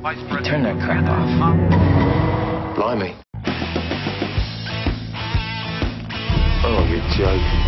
Turn that crap off. Blimey. Oh, you're joking.